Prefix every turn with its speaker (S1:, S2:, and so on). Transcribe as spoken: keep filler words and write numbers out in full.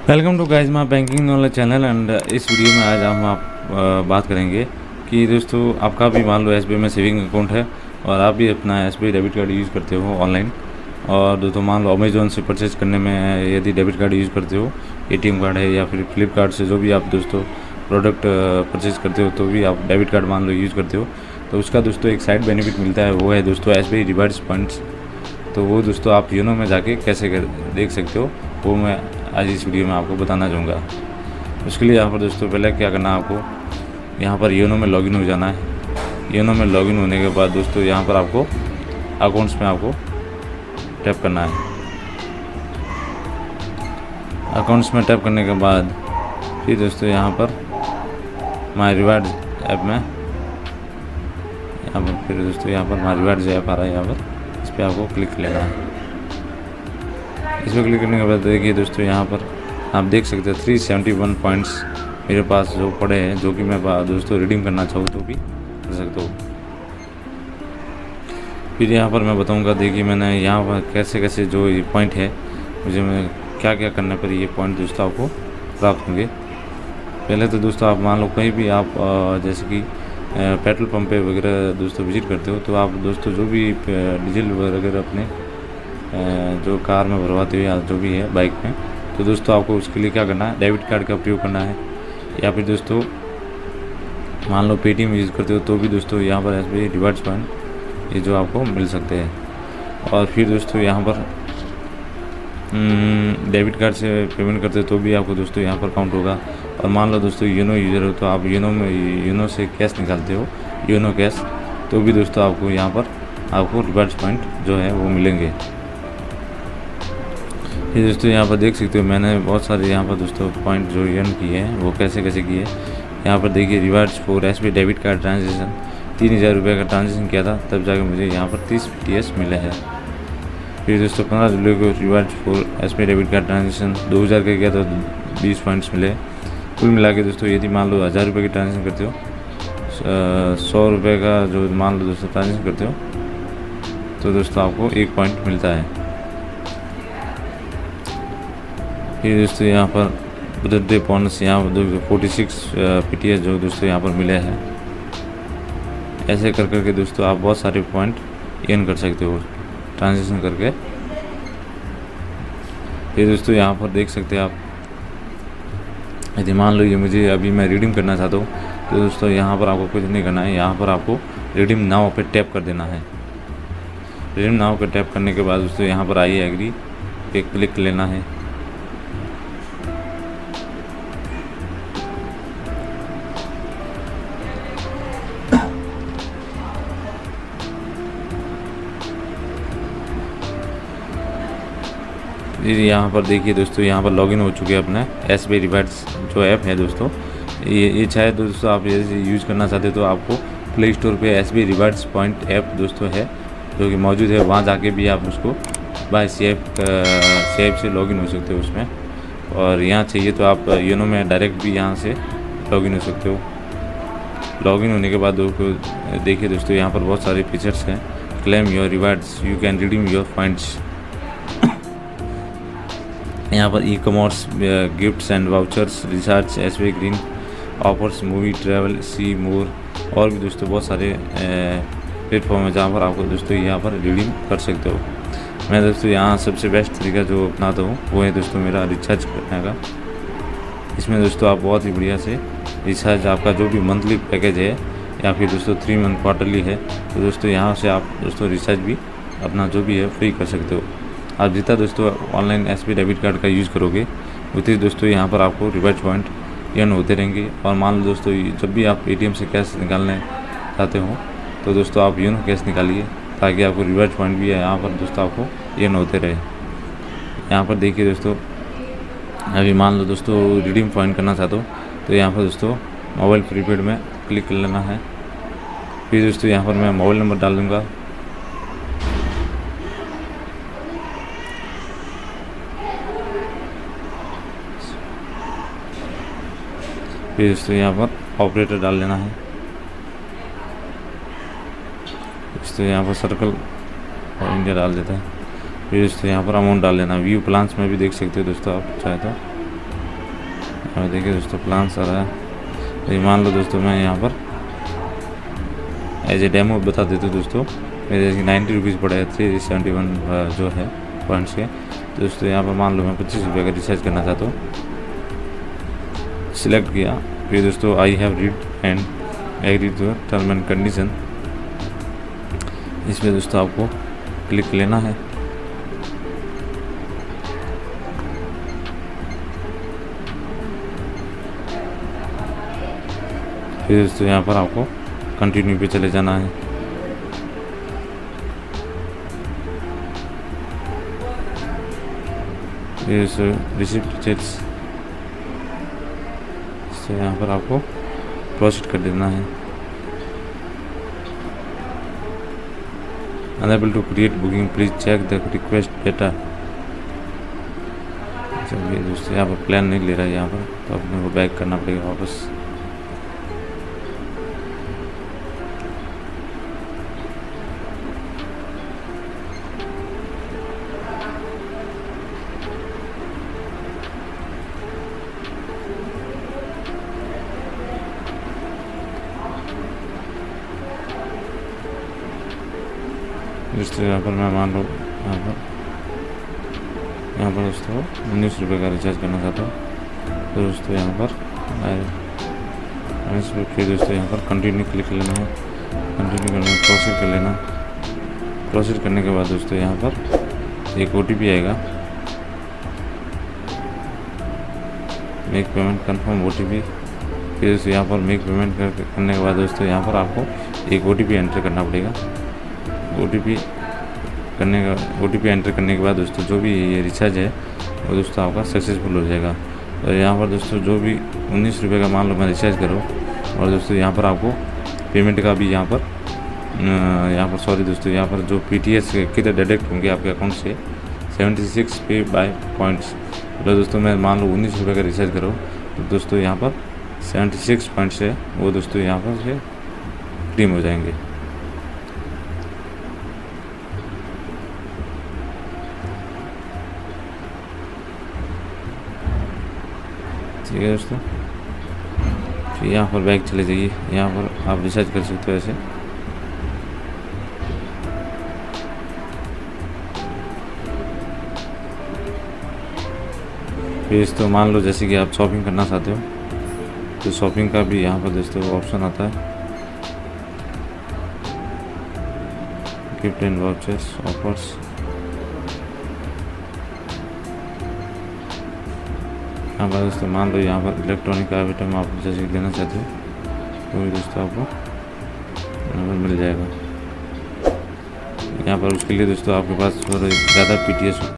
S1: Welcome to guys my banking knowledge channel. And इस video में आज हम आप आ, बात करेंगे कि दोस्तों आपका भी मान लो एस बी आई में सेविंग अकाउंट है और आप भी अपना S B I debit card use करते हो ऑनलाइन। और दोस्तों मान लो अमेजोन से परचेज करने में यदि डेबिट कार्ड यूज़ करते हो, एटीएम कार्ड है या फिर फ्लिपकार्ट से जो भी आप दोस्तों प्रोडक्ट परचेज करते हो तो भी आप डेबिट कार्ड मान लो यूज़ करते हो, तो उसका दोस्तों एक साइड बेनिफिट मिलता है, वो है दोस्तों S B I rewards points. तो वो दोस्तों आप योनो में जाके कैसे कर देख सकते हो, वो मैं आज इस वीडियो में आपको बताना चाहूँगा। उसके लिए यहाँ पर दोस्तों पहले क्या करना है, आपको यहाँ पर योनो में लॉगिन हो जाना है। योनो में लॉगिन होने के बाद दोस्तों यहाँ पर आपको अकाउंट्स में आपको टैप करना है। अकाउंट्स में टैप करने के बाद फिर दोस्तों यहाँ पर माय रिवार्ड्स ऐप में यहाँ पर फिर दोस्तों यहाँ पर माय रिवार्ड्स ऐप आ रहा है, यहाँ पर इस पर आपको क्लिक लेना है। इस पर क्लिक करने के बाद देखिए दोस्तों यहाँ पर आप देख सकते हैं थ्री सेवेंटी वन पॉइंट्स मेरे पास जो पड़े हैं, जो कि मैं दोस्तों रिडीम करना चाहूँ तो भी कर सकता हूँ। फिर यहाँ पर मैं बताऊँगा, देखिए मैंने यहाँ पर कैसे कैसे जो ये पॉइंट है, मुझे मैं क्या क्या करने पर ये पॉइंट दोस्तों आपको प्राप्त होंगे। पहले तो दोस्तों आप मान लो कहीं भी आप जैसे कि पेट्रोल पंप पे वगैरह दोस्तों विजिट करते हो, तो आप दोस्तों जो भी डीजल वगैरह अपने जो कार में भरवाते हो या जो भी है बाइक में, तो दोस्तों आपको उसके लिए क्या करना है, डेबिट कार्ड का प्रयोग करना है। या फिर दोस्तों मान लो पेटीएम यूज़ करते हो तो भी दोस्तों यहाँ पर S B I rewards point ये जो आपको मिल सकते हैं। और फिर दोस्तों यहाँ पर डेबिट कार्ड से पेमेंट करते हो तो भी आपको दोस्तों यहाँ पर काउंट होगा। और मान लो दोस्तों योनो यूज़र हो तो आप योनो में योनो से कैश निकालते हो, योनो कैश, तो भी दोस्तों आपको यहाँ पर आपको रिवार्ड्स पॉइंट जो है वो मिलेंगे। ये दोस्तों यहाँ पर देख सकते हो मैंने बहुत सारे यहाँ पर दोस्तों पॉइंट जो अर्न किए हैं वो कैसे कैसे किए। यहाँ पर देखिए rewards for S B I debit card transaction, तीन हज़ार रुपये का ट्रांजेक्शन किया था तब जाकर मुझे यहाँ पर तीस पी टी एस मिले हैं। फिर दोस्तों पंद्रह जुलाई को rewards for S B I debit card transaction दो हज़ार का किया तो बीस पॉइंट्स मिले। कुल मिला के दोस्तों यदि मान लो हज़ार रुपये की ट्रांजेक्शन करते हो, सौ रुपये का जो मान लो दोस्तों ट्रांजेक्शन करते हो, तो दोस्तों आपको एक पॉइंट मिलता है। फिर दोस्तों यहाँ पर बर्थडे पॉइंट्स यहाँ पर forty six P T S जो दोस्तों यहाँ पर मिले हैं। ऐसे कर करके दोस्तों आप बहुत सारे पॉइंट अर्न कर सकते हो ट्रांजेक्शन करके। फिर दोस्तों यहाँ पर देख सकते हैं आप, यदि मान लो ये मुझे अभी मैं रिडीम करना चाहता हूँ तो दोस्तों यहाँ पर आपको कुछ नहीं करना है, यहाँ पर आपको रिडीम नाउ पे टैप कर देना है। रिडीम नाउ पे टैप करने के बाद दोस्तों यहाँ पर आई एग्री पे क्लिक लेना है। यहाँ पर देखिए दोस्तों यहाँ पर लॉगिन हो चुके हैं अपना एस बी आई रिवार्ड्स जो ऐप है दोस्तों। ये ये चाहे दोस्तों आप यदि यूज़ करना चाहते तो आपको प्ले स्टोर पे S B I rewards point app दोस्तों है जो कि मौजूद है, वहाँ जाके भी आप उसको by C app C app से लॉगिन हो सकते हो उसमें। और यहाँ चाहिए तो आप योनो में डायरेक्ट भी यहाँ से लॉगिन हो सकते हो। लॉगिन होने के बाद देखिए दोस्तों यहाँ पर बहुत सारे फीचर्स हैं। Claim your rewards, you can redeem your points. यहाँ पर e commerce, gifts and vouchers, recharge, S B I green offers, movie, travel, see more, और भी दोस्तों बहुत सारे प्लेटफॉर्म है जहाँ पर आपको दोस्तों यहाँ पर रिडीम कर सकते हो। मैं दोस्तों यहाँ सबसे बेस्ट तरीका जो अपनाता हूँ वो है दोस्तों मेरा रिचार्ज करने का। इसमें दोस्तों आप बहुत ही बढ़िया से रिचार्ज, आपका जो भी मंथली पैकेज है या फिर दोस्तों थ्री मंथ क्वार्टरली है, तो दोस्तों यहाँ से आप दोस्तों रिचार्ज भी अपना जो भी है फ्री कर सकते हो। आप जितना दोस्तों online S B I debit card का यूज़ करोगे उतनी दोस्तों यहाँ पर आपको रिवार्ड पॉइंट अर्न होते रहेंगे। और मान लो दोस्तों जब भी आप एटीएम से कैश निकालने चाहते हो तो दोस्तों आप योनो कैश निकालिए ताकि आपको रिवार्ड पॉइंट भी है यहाँ पर दोस्तों आपको अर्न होते रहे। यहाँ पर देखिए दोस्तों अभी मान लो दोस्तों रिडीम पॉइंट करना चाहते हो तो यहाँ पर दोस्तों मोबाइल प्रीपेड में क्लिक कर लेना है। फिर दोस्तों यहाँ पर मैं मोबाइल नंबर डाल दूँगा। फिर दोस्तों यहाँ पर ऑपरेटर डाल लेना है। दोस्तों यहाँ पर सर्कल और इंडिया डाल देता है। फिर दोस्तों यहाँ पर अमाउंट डाल लेना। व्यू प्लान्स में भी देख सकते हो दोस्तों आप चाहे तो। और देखिए दोस्तों प्लान्स आ रहा है। तो ये मान लो दोस्तों मैं यहाँ पर एज ए डेमो बता देते हूँ दोस्तों। मेरे जैसे नाइन्टी रुपीज़ पड़े हैं थ्री सेवेंटी वन जो है पॉइंट्स के। तो दोस्तों यहाँ पर मान लो मैं पच्चीस रुपये का रिचार्ज करना चाहता हूँ, सिलेक्ट किया, फिर दोस्तों I have read and agree to term and condition, इसमें दोस्तों आपको क्लिक लेना है। फिर दोस्तों यहाँ पर आपको कंटिन्यू पे चले जाना है। फिर रिसिप्ट डिटेल्स से यहाँ पर आपको प्रोसीड कर देना है। Unable to create booking please check the request data. चलिए दोस्तों यहाँ पर प्लान नहीं ले रहा है यहाँ पर, तो अपने को बैक करना पड़ेगा वापस। दोस्तों यहाँ पर मैं मान लो यहाँ पर यहाँ पर दोस्तों उन्नीस रुपये का रिचार्ज करना चाहता हूँ। तो दोस्तों यहाँ पर उन्नीस रुपये दोस्तों यहाँ पर कंटिन्यू क्लिक लेना है। कंटिन्यू करना है, प्रोसीड कर लेना। प्रोसीड करने के बाद दोस्तों यहाँ पर एक ओ टी पी आएगा, make payment confirm O T P. फिर दोस्तों यहाँ पर मेक पेमेंट करने के बाद दोस्तों यहाँ पर आपको एक ओ टी पी एंटर करना पड़ेगा। ओ टी पी करने का ओ टी पी एंटर करने के बाद दोस्तों जो भी ये रिचार्ज है वो दोस्तों आपका सक्सेसफुल हो जाएगा। और यहाँ पर दोस्तों जो भी उन्नीस रुपये का मान लो मैं रिचार्ज करूँ, और दोस्तों यहाँ पर आपको पेमेंट का भी यहाँ पर यहाँ पर सॉरी दोस्तों यहाँ पर जो पी टी एस कितने डिडक्ट होंगे आपके अकाउंट से seventy six pay by points. तो दोस्तों मैं मान लो उन्नीस रुपये का रिचार्ज करूँ तो दोस्तों यहाँ पर सेवेंटी सिक्स पॉइंट्स है वो दोस्तों यहाँ पर से रिडीम हो जाएंगे। ठीक है दोस्तों, फिर यहाँ पर बैक चले जाइए, यहाँ पर आप रिचार्ज कर सकते हो ऐसे। फिर दोस्तों मान लो जैसे कि आप शॉपिंग करना चाहते हो तो शॉपिंग का भी यहाँ पर दोस्तों ऑप्शन आता है, गिफ्ट एंड वाउचर्स ऑफर्स। यहाँ पर दोस्तों मान लो यहाँ पर इलेक्ट्रॉनिक आइटम आप जैसे लेना चाहते हो तो भी दोस्तों आपको यहाँ पर मिल जाएगा। यहाँ पर उसके लिए दोस्तों आपके पास थोड़ा ज़्यादा पी टी एस